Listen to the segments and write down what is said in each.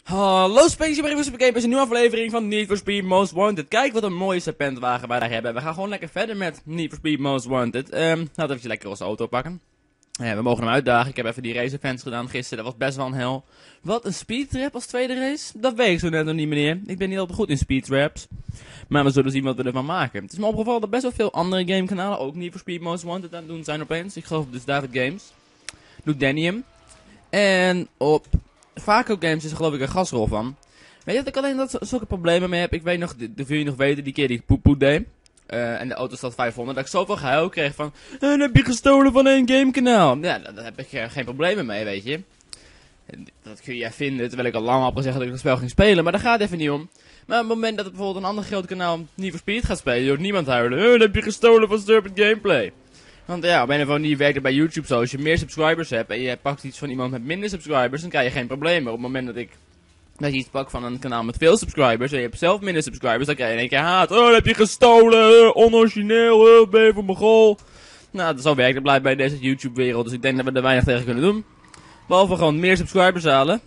Hallo Spacey, ben ik bij een nieuwe aflevering van Need for Speed Most Wanted. Kijk wat een mooie serpentwagen wij daar hebben. We gaan gewoon lekker verder met Need for Speed Most Wanted. Laten we even lekker onze auto pakken. We mogen hem uitdagen. Ik heb even die race events gedaan gisteren. Dat was best wel een hel. Wat, een speedtrap als tweede race? Dat weet ik zo net nog niet, meneer. Ik ben niet altijd goed in speedtraps. Maar we zullen zien wat we ervan maken. Het is me opgevallen dat best wel veel andere gamekanalen ook Need for Speed Most Wanted aan het doen zijn opeens. Ik geloof dus David Games. Doet Danny hem. En op Vaco Games is er geloof ik een gastrol van. Weet je dat ik alleen dat zulke problemen mee heb? Ik weet nog, de wil je nog weten, die keer die ik poep deed. En de auto staat 500. Dat ik zoveel gehuil kreeg van, dan heb je gestolen van een gamekanaal. Ja, daar heb ik geen problemen mee, weet je. Dat kun je vinden, terwijl ik al lang had gezegd dat ik het spel ging spelen. Maar daar gaat even niet om. Maar op het moment dat het bijvoorbeeld een ander groot kanaal Need for Speed gaat spelen, hoort niemand huilen. Dan heb je gestolen van Serpent Gameplay. Want ja, op een of andere manier werkt het bij YouTube zo. Als je meer subscribers hebt en je pakt iets van iemand met minder subscribers, dan krijg je geen problemen. Op het moment dat je iets pakt van een kanaal met veel subscribers en je hebt zelf minder subscribers, dan krijg je in één keer haat. Oh, dan heb je gestolen, onorigineel, ben je voor mijn goal. Nou, zo werkt het blijkbaar bij deze YouTube-wereld, dus ik denk dat we er weinig tegen kunnen doen. Behalve gewoon meer subscribers halen.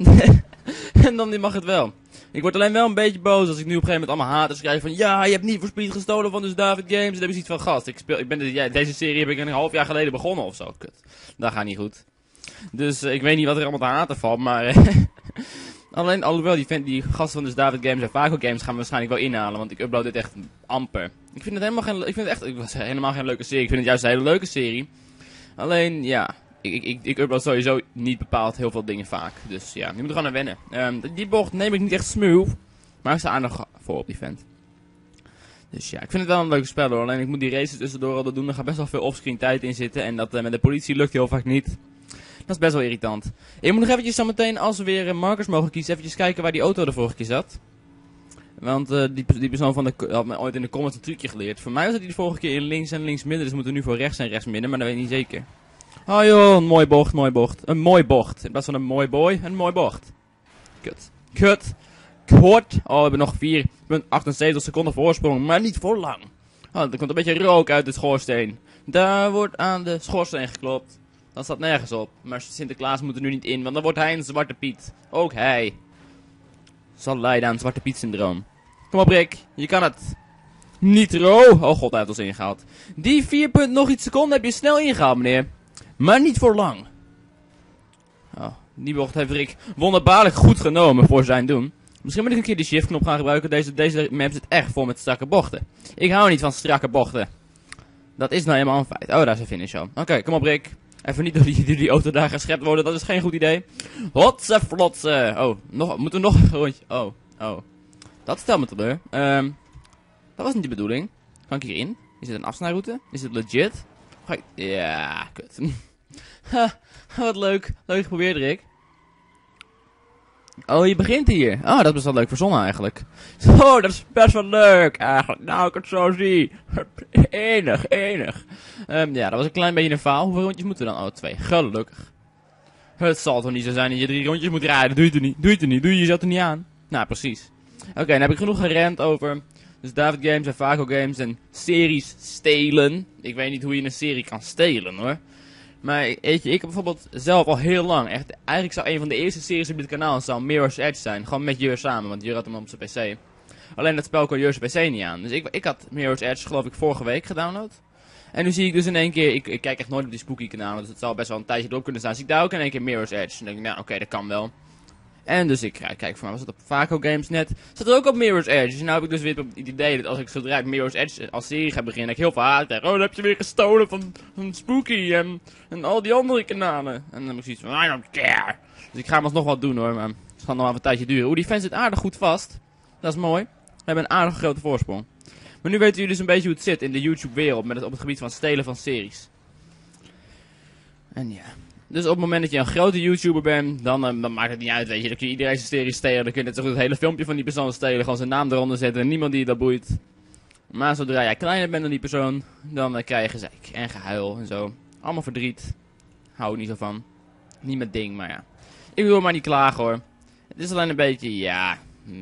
En dan mag het wel. Ik word alleen wel een beetje boos als ik nu op een gegeven moment allemaal haters krijg van, ja, je hebt niet voor Speed gestolen van dus David Games. Dan heb je iets van, gast, deze serie heb ik een half jaar geleden begonnen of zo. Kut. Dat gaat niet goed. Dus ik weet niet wat er allemaal te haten valt, maar alhoewel die gasten van dus David Games en Vaco Games gaan we waarschijnlijk wel inhalen, want ik upload dit echt amper. Ik vind het helemaal geen leuke serie. Ik vind het juist een hele leuke serie. Alleen, ja, ik upload sowieso niet bepaald heel veel dingen vaak. Dus ja, je moet er gewoon aan wennen. Die bocht neem ik niet echt smooth, maar ik sta aardig voor op die vent. Dus ja, ik vind het wel een leuke spel hoor. Alleen ik moet die races tussendoor altijd doen. Er gaat best wel veel offscreen tijd in zitten. En dat met de politie lukt heel vaak niet. Dat is best wel irritant. Ik moet nog eventjes zo meteen, als we weer markers mogen kiezen, eventjes kijken waar die auto de vorige keer zat. Want die persoon had me ooit in de comments een trucje geleerd. Voor mij was die de vorige keer in links en links midden. Dus we moeten nu voor rechts en rechts midden. Maar dat weet ik niet zeker. Oh joh, een mooie bocht, mooie bocht. Een mooi bocht. In plaats van een mooi boy, een mooi bocht. Kut. Kut. Kort. Oh, we hebben nog 4,78 seconden voorsprong, maar niet voor lang. Oh, er komt een beetje rook uit de schoorsteen. Daar wordt aan de schoorsteen geklopt. Dat staat nergens op. Maar Sinterklaas moet er nu niet in, want dan wordt hij een Zwarte Piet. Ook hij zal lijden aan het Zwarte Piet syndroom. Kom op Rick, je kan het. Nitro. Oh god, hij heeft ons ingehaald. Die 4 nog iets seconden heb je snel ingehaald, meneer. Maar niet voor lang. Oh, die bocht heeft Rick wonderbaarlijk goed genomen voor zijn doen. Misschien moet ik een keer de shift knop gaan gebruiken. Deze map zit echt vol met strakke bochten. Ik hou niet van strakke bochten. Dat is nou helemaal een feit. Oh, daar is een finish al. Oké, kom op Rick. Even niet door die auto daar geschept worden. Dat is geen goed idee. Hotse flotse. Oh, moeten we nog een rondje. Oh. Dat stelt me teleur. Dat was niet de bedoeling. Kan ik hierin? Is het een afsnijroute? Is het legit? Ja, kut. Wat leuk. Leuk geprobeerd, Rick. Oh, je begint hier. Oh, dat is best wel leuk verzonnen eigenlijk. Zo, dat is best wel leuk eigenlijk. Nou, ik het zo zie. Enig. Ja, dat was een klein beetje een faal. Hoeveel rondjes moeten we dan? Oh, 2. Gelukkig. Het zal toch niet zo zijn dat je 3 rondjes moet rijden. Doe je het niet. Doe je jezelf er niet aan. Nou, precies. Oké, dan heb ik genoeg gerend over dus David Games en Vaco Games en series stelen. Ik weet niet hoe je een serie kan stelen hoor. Maar weet je, ik heb bijvoorbeeld zelf al heel lang, echt, eigenlijk zou een van de eerste series op dit kanaal zou Mirror's Edge zijn. Gewoon met Jur samen, want Jur had hem op zijn PC. Alleen dat spel kon Jur's PC niet aan. Dus ik had Mirror's Edge geloof ik vorige week gedownload. En nu zie ik dus in één keer, ik kijk echt nooit op die spooky kanalen, dus het zal best wel een tijdje erop kunnen staan. Dus ik daar ook in één keer Mirror's Edge. En dan denk ik, nou oké, dat kan wel. En dus ik kijk voor mij, was het op Vaco Games net, zat er ook op Mirror's Edge. Dus nu heb ik dus weer het idee dat als ik zodra ik Mirror's Edge als serie ga beginnen, dat ik heel veel haat krijg. Oh, dan heb je weer gestolen van Spooky en al die andere kanalen. En dan heb ik zoiets van, I don't care. Dus ik ga hem alsnog wat doen hoor, maar het gaat nog wel een tijdje duren. Oeh, die fans zit aardig goed vast. Dat is mooi. We hebben een aardig grote voorsprong. Maar nu weten jullie dus een beetje hoe het zit in de YouTube wereld op het gebied van stelen van series. En ja. Dus op het moment dat je een grote YouTuber bent, dan maakt het niet uit, weet je. Dan kun je iedereen zijn serie stelen. Dan kun je net zo goed het hele filmpje van die persoon stelen. Gewoon zijn naam eronder zetten en niemand die dat boeit. Maar zodra jij kleiner bent dan die persoon, dan krijg je gezeik en gehuil en zo. Allemaal verdriet. Hou ik niet zo van. Niet met ding, maar ja. Ik wil maar niet klagen hoor. Het is alleen een beetje, ja,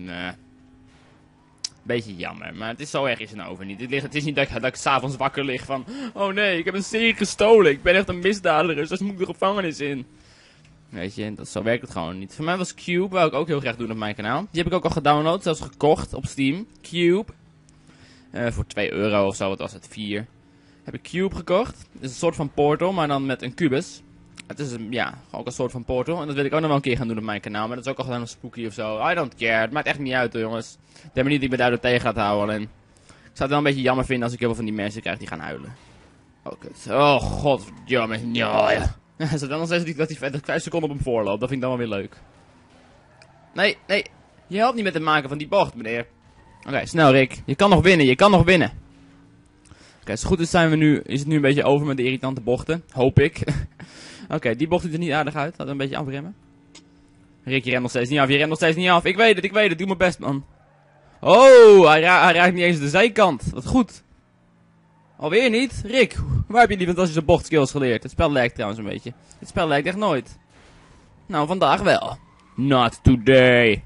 beetje jammer, maar het is zo erg is het nou over niet. Het is niet dat ik 's avonds wakker lig van, oh nee, ik heb een serie gestolen. Ik ben echt een misdadiger, dus moet ik de gevangenis in. Weet je, zo werkt het gewoon niet. Voor mij was Cube, wou ik ook heel graag doen op mijn kanaal. Die heb ik ook al gedownload, zelfs gekocht op Steam. Cube. Voor 2 euro of zo, wat was het? 4. Heb ik Cube gekocht. Het is een soort van Portal, maar dan met een kubus. Het is ook een soort van Portal. En dat wil ik ook nog wel een keer gaan doen op mijn kanaal. Maar dat is ook al gewoon een spooky of zo. I don't care. Het maakt echt niet uit hoor, jongens. Denk maar niet dat ik me daardoor tegen gaat houden. En ik zou het wel een beetje jammer vinden als ik heel veel van die mensen krijg die gaan huilen. Oh, kut. Oh, godverdomme. Ja. Zo dan steeds dat hij 5 seconden op hem voorloopt. Dat vind ik dan wel weer leuk. Nee. Je helpt niet met het maken van die bocht, meneer. Oké, snel Rick. Je kan nog winnen, Oké, als het goed is is het nu een beetje over met de irritante bochten. Hoop ik. Oké, die bocht ziet er niet aardig uit. Laten we een beetje afremmen. Rick, je rent nog steeds niet af. Ik weet het. Doe mijn best, man. Oh, hij raakt niet eens de zijkant. Wat goed. Alweer niet? Rick, waar heb je die fantastische bochtskills geleerd? Het spel lijkt trouwens een beetje. Het spel lijkt echt nooit. Nou, vandaag wel. Not today.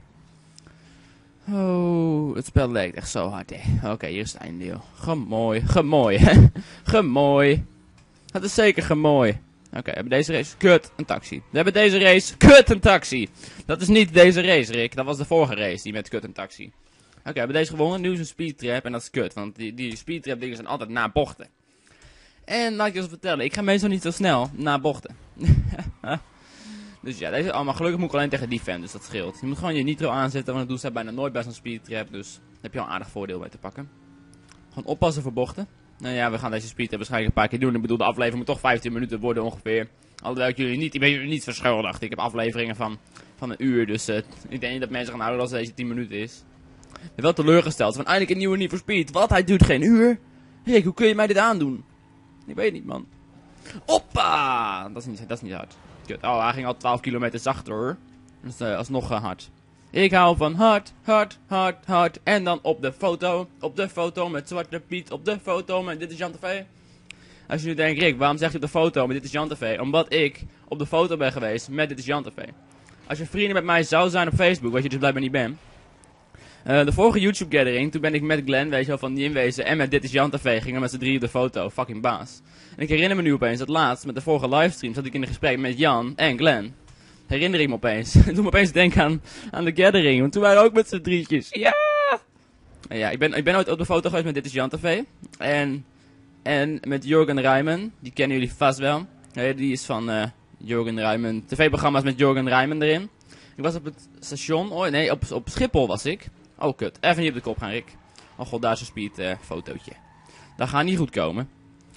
Oh, het spel lijkt echt zo hard, hè. Oké, hier is het einddeel. Gemooi, hè. Gemooi. Het is zeker gemooi. Oké, we hebben deze race. Kut, een taxi. We hebben deze race. Kut, een taxi. Dat is niet deze race, Rick. Dat was de vorige race, die met kut, een taxi. Oké, we hebben deze gewonnen. Nu is een speedtrap en dat is kut. Want die speedtrap dingen zijn altijd na bochten. En laat ik je eens vertellen, ik ga meestal niet zo snel na bochten. Dus ja, deze allemaal. Gelukkig moet ik alleen tegen die fan, dus dat scheelt. Je moet gewoon je nitro aanzetten, want dat doet zij bijna nooit bij zo'n speedtrap. Dus daar heb je al een aardig voordeel mee te pakken. Gewoon oppassen voor bochten. Nou ja, we gaan deze speedtrap waarschijnlijk een paar keer doen. Ik bedoel, de aflevering moet toch 15 minuten worden ongeveer. Alhoewel ik ben jullie niet verschuldigd. Ik heb afleveringen van een uur, dus ik denk niet dat mensen gaan houden als deze 10 minuten is. Ik ben wel teleurgesteld, van eindelijk een nieuwe Need for Speed. Wat? Hij duurt geen uur? Rick, hoe kun je mij dit aandoen? Ik weet niet, man. Hoppa! Dat is niet hard. Kut. Oh, hij ging al 12 kilometer zachter, hoor. Dat is alsnog hard. Ik hou van hard. En dan op de foto met Zwarte Piet. Op de foto met Dit is Jan TV. Als je nu denkt, Rick, waarom zeg je op de foto met Dit is Jan TV? Omdat ik op de foto ben geweest met Dit is Jan TV. Als je vrienden met mij zou zijn op Facebook, wat je dus blijkbaar niet bent. De vorige YouTube gathering, toen ben ik met Glenn, weet je wel, van die inwezen en met Dit is Jan TV, gingen we met z'n drieën op de foto, fucking baas. En ik herinner me nu opeens dat laatst, met de vorige livestream, zat ik in een gesprek met Jan en Glenn. Herinner ik me opeens. Doe me opeens denken aan de gathering, want toen waren we ook met z'n drietjes. Ja! Ja, ik ben ooit op de foto geweest met Dit is Jan TV. En met Jurgen Rijmen, die kennen jullie vast wel. Die is van Jurgen Rijmen, tv-programma's met Jurgen Rijmen erin. Ik was op het station, op Schiphol was ik. Oh kut, even niet op de kop gaan, Rick. Oh god, daar is een speed fotootje. Dat gaat niet goed komen.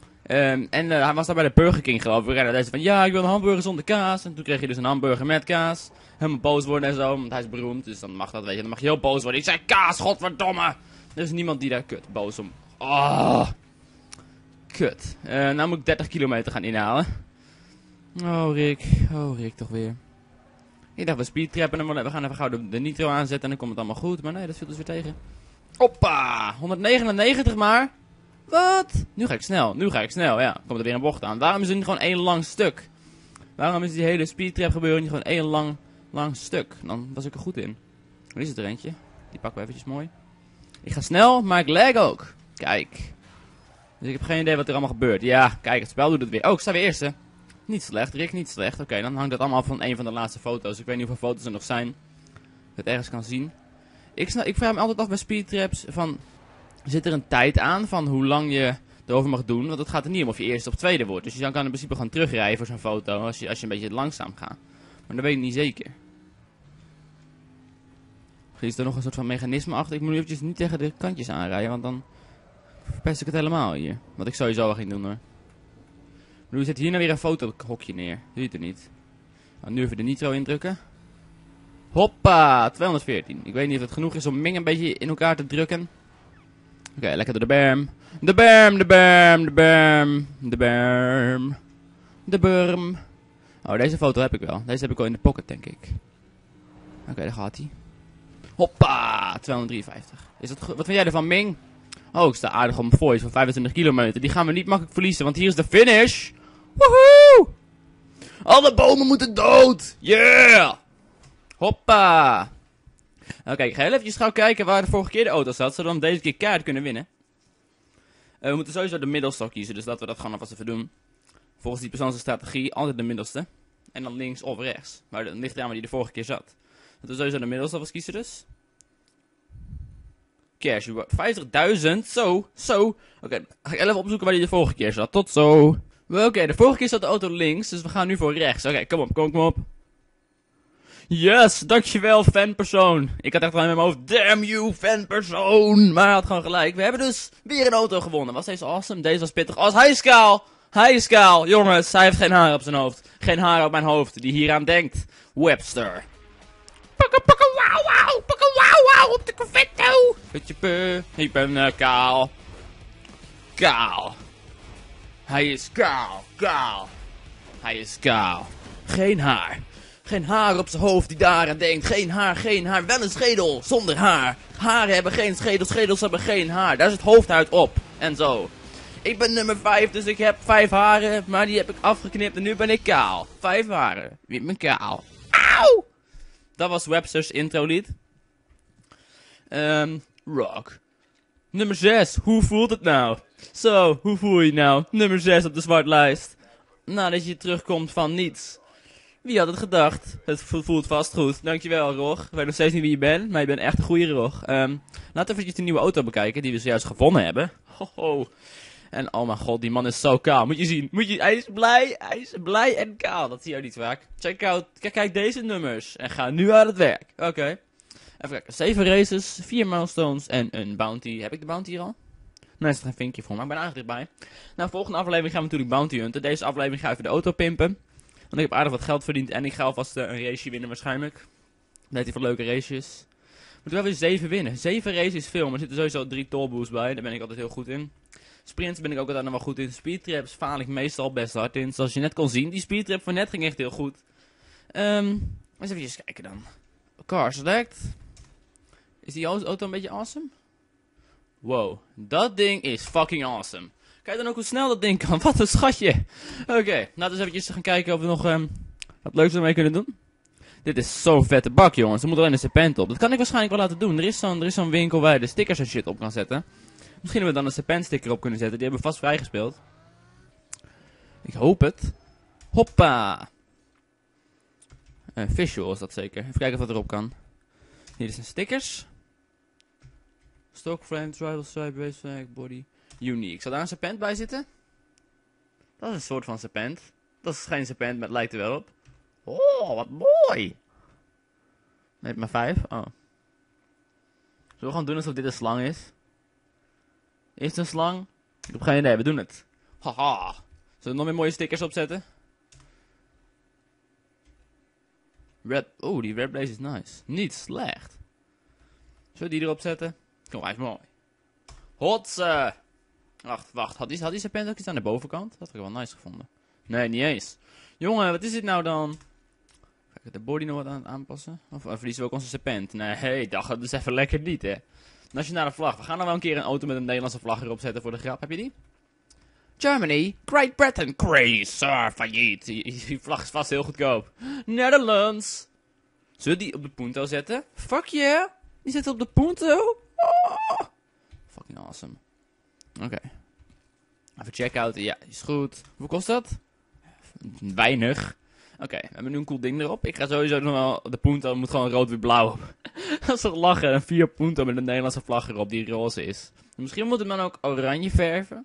Hij was daar bij de Burger King geloof ik. En hij zei van, ja, ik wil een hamburger zonder kaas. En toen kreeg je dus een hamburger met kaas. Helemaal boos worden en zo, want hij is beroemd. Dus dan mag dat, weet je, dan mag je heel boos worden. Ik zei kaas, godverdomme! Er is niemand die daar boos om. Oh, kut. Nou moet ik 30 kilometer gaan inhalen. Oh Rick, toch weer. Ik dacht, we speedtrappen en we gaan even gauw de nitro aanzetten en dan komt het allemaal goed. Maar nee, dat viel dus weer tegen. Hoppa! 199 maar. Wat? Nu ga ik snel, ja. Komt er weer een bocht aan. Waarom is het niet gewoon één lang stuk? Waarom is die hele speedtrap gebeuren niet gewoon één lang stuk? Dan was ik er goed in. Er is het er eentje. Die pakken we eventjes mooi. Ik ga snel, maar ik lag ook. Kijk. Dus ik heb geen idee wat er allemaal gebeurt. Ja, kijk, het spel doet het weer. Oh, ik sta weer eerste. Niet slecht, Rick, niet slecht. Oké, dan hangt dat allemaal af van een van de laatste foto's. Ik weet niet hoeveel foto's er nog zijn. Dat ik het ergens kan zien. Ik vraag me altijd af bij speedtraps van... Zit er een tijd aan van hoe lang je erover mag doen? Want het gaat er niet om of je eerste of tweede wordt. Dus je kan in principe gewoon terugrijden voor zo'n foto als je een beetje langzaam gaat. Maar dat weet ik niet zeker. Misschien is er nog een soort van mechanisme achter. Ik moet nu eventjes niet tegen de kantjes aanrijden, want dan verpest ik het helemaal hier. Wat ik sowieso wel ging doen hoor. Nu zet hier nou weer een fotohokje neer. Zie je het er niet. Nou, nu even de nitro indrukken. Hoppa, 214. Ik weet niet of het genoeg is om Ming een beetje in elkaar te drukken. Oké, lekker door de berm. De berm. Oh, deze foto heb ik wel. Deze heb ik al in de pocket, denk ik. Oké, daar gaat hij. Hoppa, 253. Is dat goed? Wat vind jij ervan, Ming? Oh, ik sta aardig op mijn voice van 25 kilometer. Die gaan we niet makkelijk verliezen, want hier is de finish. Woehoe! Alle bomen moeten dood. Yeah! Hoppa! Oké, ik ga heel eventjes gauw kijken waar de vorige keer de auto zat, zodat we deze keer kaart kunnen winnen. We moeten sowieso de middelstok kiezen, dus laten we dat gewoon alvast even doen. Volgens die persoonlijke strategie, altijd de middelste. En dan links of rechts. Maar dan ligt eraan waar die de vorige keer zat. Dat we sowieso de middelste was kiezen dus. Cash, 50.000. Zo. Oké, ga ik even opzoeken waar die de vorige keer zat. Tot zo. Oké, de vorige keer zat de auto links, dus we gaan nu voor rechts. Oké, kom op. Yes, dankjewel, fanpersoon. Ik had echt al in mijn hoofd, damn you, fanpersoon. Maar hij had gewoon gelijk. We hebben dus weer een auto gewonnen. Was deze awesome? Deze was pittig. Als hij is kaal. Jongens, hij heeft geen haar op zijn hoofd. Geen haar op mijn hoofd, die hieraan denkt. Webster. Pakka wauw, op de confetto. Ik ben kaal. Kaal. Hij is kaal. Hij is kaal. Geen haar. Geen haar op zijn hoofd die daaraan denkt. Geen haar. Wel een schedel zonder haar. Haren hebben geen schedel. Schedels hebben geen haar. Daar zit hoofdhuid op. En zo. Ik ben nummer 5, dus ik heb 5 haren. Maar die heb ik afgeknipt en nu ben ik kaal. 5 haren. Ik ben kaal. Auw! Dat was Webster's intro lied. Rock. Nummer 6. Hoe voelt het nou? Zo, hoe voel je nou? Nummer 6 op de zwartlijst. Nadat je terugkomt van niets. Wie had het gedacht? Het voelt vast goed. Dankjewel, Rog. Ik weet nog steeds niet wie je bent, maar je bent echt een goede Rog. Laten we eventjes de nieuwe auto bekijken, die we zojuist gevonden hebben. Hoho. En oh mijn god, die man is zo kaal. Moet je zien. Hij is blij en kaal. Dat zie je ook niet vaak. Kijk deze nummers. En ga nu aan het werk. Oké. Even kijken. 7 races, 4 milestones en een bounty. Heb ik de bounty hier al? Nee, er is geen vinkje voor, maar ik ben eigenlijk dichtbij. Nou, volgende aflevering gaan we natuurlijk bounty hunten. Deze aflevering ga ik even de auto pimpen. Want ik heb aardig wat geld verdiend en ik ga alvast een raceje winnen waarschijnlijk. Dan heeft hij voor leuke races. Moeten wel weer 7 winnen. 7 races is veel, maar er zitten sowieso 3 tollboosts bij. Daar ben ik altijd heel goed in. Sprints ben ik ook altijd nog wel goed in. Speedtraps faal ik meestal best hard in. Zoals je net kon zien, die speedtrap van net ging echt heel goed. Eens even kijken dan. Car select. Is die auto een beetje awesome? Wow, dat ding is fucking awesome. Kijk dan ook hoe snel dat ding kan. Wat een schatje. Oké, laten we eens eventjes gaan kijken of we nog wat leuks ermee kunnen doen. Dit is zo'n vette bak, jongens. Er moet alleen een serpent op. Dat kan ik waarschijnlijk wel laten doen. Er is zo'n winkel waar je de stickers en shit op kan zetten. Misschien hebben we dan een serpent sticker op kunnen zetten. Die hebben we vast vrijgespeeld. Ik hoop het. Hoppa. Visual is dat zeker. Even kijken of dat erop kan. Hier zijn stickers. Stock frame, tribal stripe, race flag, body. Unique. Zal daar een serpent bij zitten? Dat is een soort van serpent. Dat is geen serpent, maar het lijkt er wel op. Oh, wat mooi! Nee, maar 5. Oh. Zullen we gewoon doen alsof dit een slang is? Is het een slang? Ik heb geen idee, we doen het. Haha. Zullen we nog meer mooie stickers opzetten? Red. Oh, die red blaze is nice. Niet slecht. Zullen we die erop zetten? Kom, hij is mooi. Hotse! Wacht. Had die serpent ook iets aan de bovenkant? Dat had ik wel nice gevonden. Nee, niet eens. Jongen, wat is dit nou dan? Ga ik de body nog wat aanpassen? Of verliezen we ook onze serpent? Nee, dat is even lekker niet, hè. Nationale vlag. We gaan nou wel een keer een auto met een Nederlandse vlag erop zetten voor de grap. Heb je die? Germany, Great Britain, crazy, failliet. Die vlag is vast heel goedkoop. Netherlands. Zullen we die op de punto zetten? Fuck yeah. Die zit op de punto. Oh. Fucking awesome. Oké. Even check-out. Ja, is goed. Hoeveel kost dat? Weinig. Oké, we hebben nu een cool ding erop. Ik ga sowieso nog wel... De punto moet gewoon rood-wit-blauw op. Dat is toch lachen. Een 4 punto met een Nederlandse vlag erop die roze is. Misschien moet het dan ook oranje verven.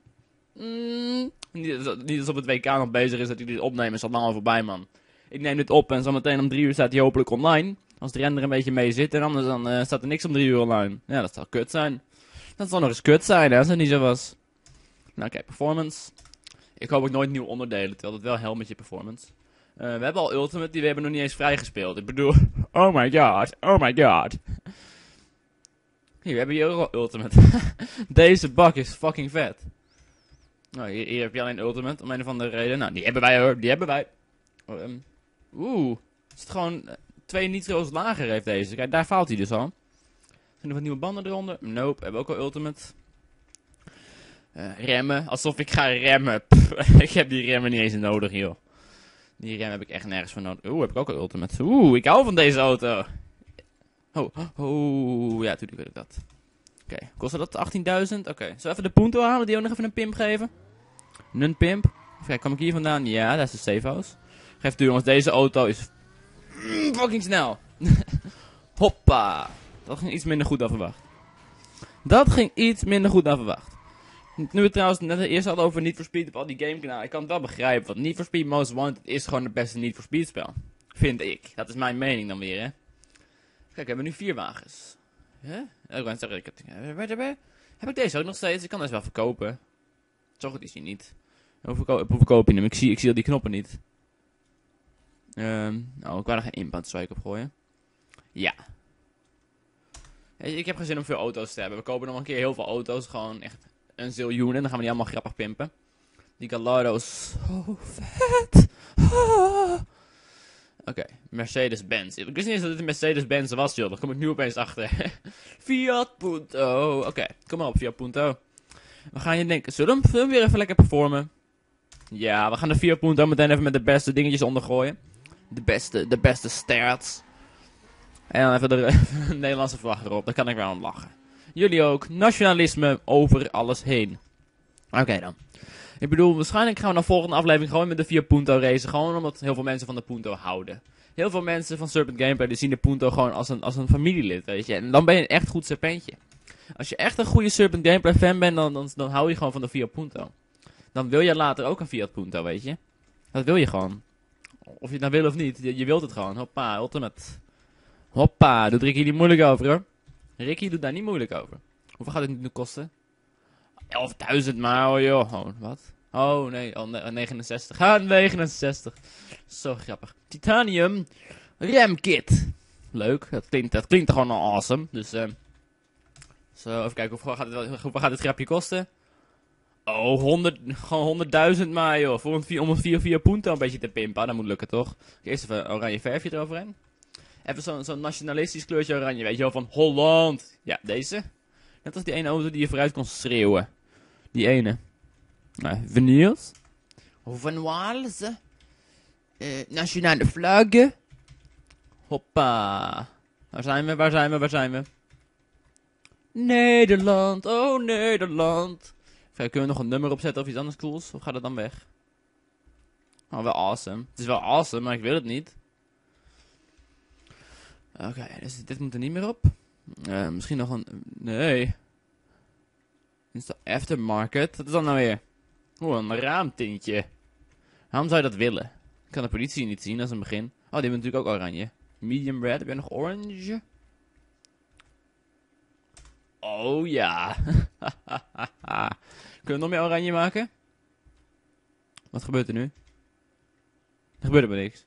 Niet als op het WK nog bezig is dat hij dit opnemen. Is dat lang al voorbij, man. Ik neem dit op en zometeen om 3 uur staat hij hopelijk online. Als de render een beetje mee zit. En anders dan staat er niks om 3 uur online. Ja, dat zal kut zijn. Dat zal nog eens kut zijn, hè, als het niet zo was. Nou, kijk, performance. Ik hoop ook nooit nieuwe onderdelen, terwijl het wel helpt met je performance. We hebben al Ultimate, die we hebben nog niet eens vrijgespeeld. Ik bedoel, oh my god. Hier, we hebben hier ook al Ultimate. Deze bak is fucking vet. Nou, hier heb je alleen Ultimate, om een of andere reden. Nou, die hebben wij hoor, die hebben wij. Is het gewoon 2 nitro's lager heeft deze. Kijk, daar faalt hij dus al. Zijn er wat nieuwe banden eronder? Nope, hebben we ook al Ultimate. Remmen, alsof ik ga remmen. Ik heb die remmen niet eens nodig, joh. Die rem heb ik echt nergens voor nodig. Heb ik ook al Ultimate. Ik hou van deze auto. Ja, natuurlijk weet ik dat. Oké, kostte dat 18.000? Oké, zullen we even de punto halen, die ook nog even een pimp geven? Een pimp. Kijk, kom ik hier vandaan? Ja, dat is de safe house. Geef toe jongens, deze auto is fucking snel. Hoppa. Dat ging iets minder goed dan verwacht. Nu we trouwens net eerst hadden over Need for Speed op al die gamekanalen. Ik kan het wel begrijpen, want Need for Speed Most Wanted is gewoon het beste Need for Speed spel. Vind ik. Dat is mijn mening dan weer, hè. Kijk, we hebben nu 4 wagens. Huh? Ik wou zeggen, heb ik deze ook nog steeds? Ik kan deze wel verkopen. Zo goed is hij niet. Hoe verkoop je hem? Ik zie al die knoppen niet. Ik wou er geen inbound strike op gooien. Ja. Ik heb geen zin om veel auto's te hebben. We kopen nog een keer heel veel auto's. Gewoon echt een ziljoen. En dan gaan we die allemaal grappig pimpen. Die Galado's. Zo vet. Oké, Mercedes-Benz. Ik wist niet eens dat dit een Mercedes-Benz was, joh. Daar kom ik nu opeens achter. Fiat Punto. Oké, kom maar op, Fiat Punto. We gaan je denken, zullen we hem weer even lekker performen? Ja, we gaan de Fiat Punto meteen even met de beste dingetjes ondergooien. De beste stats. En dan even de Nederlandse vlag erop, daar kan ik wel aan lachen. Jullie ook, nationalisme over alles heen. Oké dan. Ik bedoel, waarschijnlijk gaan we naar de volgende aflevering gewoon met de Fiat Punto racen. Gewoon omdat heel veel mensen van de Punto houden. Heel veel mensen van Serpent Gameplay die zien de Punto gewoon als een familielid, weet je. En dan ben je een echt goed serpentje. Als je echt een goede Serpent Gameplay fan bent, dan hou je gewoon van de Fiat Punto. Dan wil je later ook een Fiat Punto, weet je. Dat wil je gewoon. Of je het nou wil of niet, je wilt het gewoon. Hoppa, ultimate. Hoppa, doet Ricky niet moeilijk over, hoor. Ricky doet daar niet moeilijk over. Hoeveel gaat dit nu kosten? 11.000 maar, oh joh. Oh, wat? Oh nee, 69. 69. Zo grappig. Titanium remkit. Leuk, dat klinkt gewoon al awesome. Dus, zo, even kijken, hoeveel gaat dit grapje kosten? Oh, gewoon 100.000 maar joh. Om een 4 Punto een beetje te pimpen, dat moet lukken toch? Eerst even oranje verfje eroverheen. Even zo'n nationalistisch kleurtje oranje, weet je wel, van Holland. Ja, deze. Net als die ene auto die je vooruit kon schreeuwen. Die ene. Veneers. Van Wales. Nationale vlaggen. Hoppa. Waar zijn we? Nederland. Oh, Nederland. Kunnen we nog een nummer opzetten of iets anders cools? Of gaat het dan weg? Oh, wel awesome. Het is wel awesome, maar ik wil het niet. Oké, dus dit moet er niet meer op. Misschien nog een... Nee. Dit is de aftermarket. Wat is dat nou weer? Oeh, een raamtintje. Waarom zou je dat willen? Ik kan de politie niet zien, dat is een begin. Oh, die hebben natuurlijk ook oranje. Medium red, heb je nog orange? Oh ja. Kunnen we nog meer oranje maken? Wat gebeurt er nu? Er gebeurt er maar niks.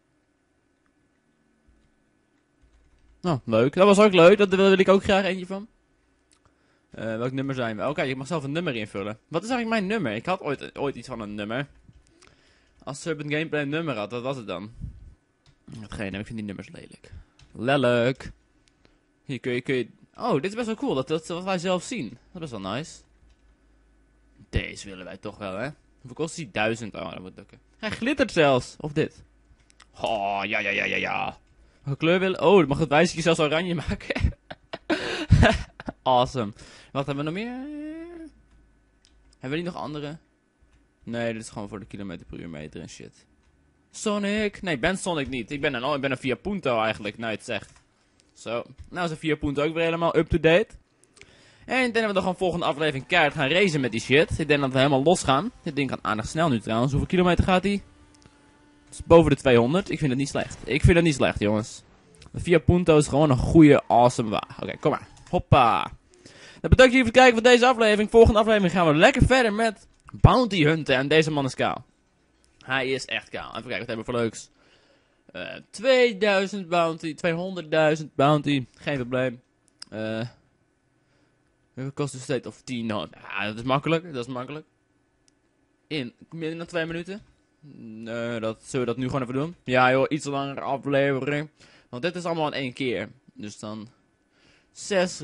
Nou, leuk. Dat was ook leuk. Daar wil ik ook graag eentje van. Welk nummer zijn we? Oké, ik mag zelf een nummer invullen. Wat is eigenlijk mijn nummer? Ik had ooit iets van een nummer. Als Serpent Gameplay een nummer had, wat was het dan? Hetgene, ik vind die nummers lelijk. Lelijk. Hier kun je... Oh, dit is best wel cool. Dat wat wij zelf zien. Dat is wel nice. Deze willen wij toch wel, hè? Hoeveel kost die? 1000? Oh, dat moet lukken. Hij glittert zelfs. Of dit. Oh, ja. Welke kleur willen... Oh, dan mag het wijzertje zelfs oranje maken. Awesome. Wat hebben we nog meer? Hebben we niet nog andere? Nee, dit is gewoon voor de kilometer per uur meter en shit. Sonic? Nee, ik ben Sonic niet. Ik ben een Fiat Punto eigenlijk, nou je het zegt. Zo. Nou is de Fiat Punto ook weer helemaal up-to-date. En ik denk dat we dan gewoon volgende aflevering keihard gaan racen met die shit. Ik denk dat we helemaal los gaan. Dit ding gaat aardig snel nu trouwens. Hoeveel kilometer gaat hij? Het is boven de 200. Ik vind het niet slecht. Jongens. De Fiat Punto is gewoon een goede, awesome wagen. Oké, kom maar. Hoppa. Dan bedankt jullie voor het kijken van deze aflevering. Volgende aflevering gaan we lekker verder met bounty hunten. En deze man is kaal. Hij is echt kaal. Even kijken, wat hebben we voor leuks? 2000 bounty, 200.000 bounty. Geen probleem. Hoeveel kost de state of 10? Nou, ja, dat is makkelijk. In minder dan 2 minuten. Zullen we dat nu gewoon even doen? Ja joh, iets langer aflevering. Want dit is allemaal in 1 keer. Dus dan... 6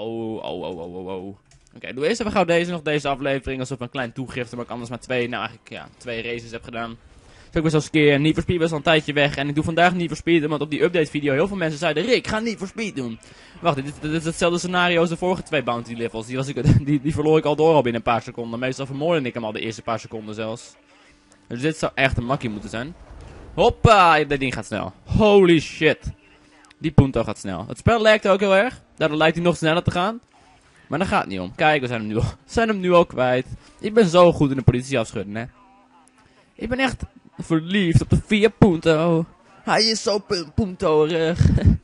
Oké, doe eerst even gauw deze aflevering. Alsof een klein toegifte, maar ik anders maar 2 races heb gedaan. Dus ik was als keer Need for Speed was al een tijdje weg. En ik doe vandaag Need for Speed, want op die update video heel veel mensen zeiden... Rick, ga Need for Speed doen. Wacht, dit is hetzelfde scenario als de vorige 2 bounty levels. Die verloor ik al door al binnen een paar seconden. Meestal vermoordde ik hem al de eerste paar seconden zelfs. Dus dit zou echt een makkie moeten zijn. Hoppa, dat ding gaat snel. Holy shit. Die punto gaat snel. Het spel lijkt ook heel erg. Daardoor lijkt hij nog sneller te gaan. Maar daar gaat het niet om. Kijk, we zijn hem nu al kwijt. Ik ben zo goed in de politie afschudden, hè. Ik ben echt verliefd op de Fiat Punto. Hij is zo puntorig.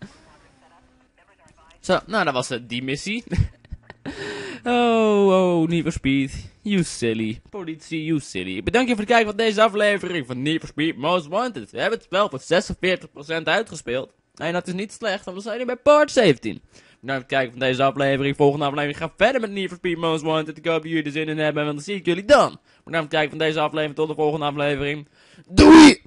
Zo, nou, dat was die missie. Oh, Need for Speed. You silly. Politie, you silly. Ik bedank je voor het kijken van deze aflevering van Need for Speed Most Wanted. We hebben het spel voor 46% uitgespeeld. En dat is niet slecht, want we zijn nu bij part 17. Bedankt voor het kijken van deze aflevering. Volgende aflevering gaan we verder met Need for Speed Most Wanted. Ik hoop dat jullie er zin in hebben, want dan zie ik jullie dan. Bedankt voor het kijken van deze aflevering. Tot de volgende aflevering. Doei!